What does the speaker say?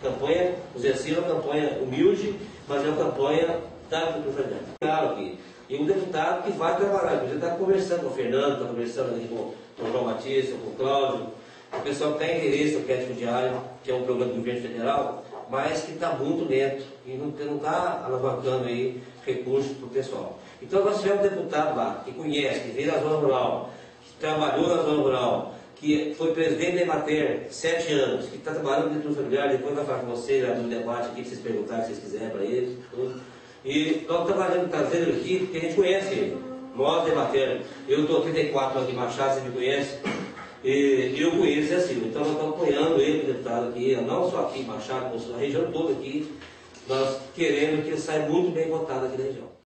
Campanha, o Zé Silva é uma campanha humilde, mas é uma campanha da agricultura. Claro aqui. E um deputado que vai trabalhar, você está conversando com o Fernando, está conversando aqui com o João Batista, com o Cláudio, o pessoal que tem interesse no crédito diário, que é um programa do governo federal, mas que está muito lento e não está alavancando aí recursos para o pessoal. Então nós tivemos um deputado lá, que conhece, que veio da zona rural, que trabalhou na zona rural, que foi presidente da Emater 7 anos, que está trabalhando dentro do familiar, depois vai falar com vocês no debate aqui, que vocês perguntarem, se vocês quiserem para eles. E nós trabalhando, trazendo ele aqui, porque a gente conhece ele. Nós da Emater, eu estou 34 aqui em Machado, você me conhece, e eu conheço assim. Então nós estamos apoiando ele, deputado aqui, não só aqui em Machado, mas na região toda aqui, nós querendo que ele saia muito bem votado aqui na região.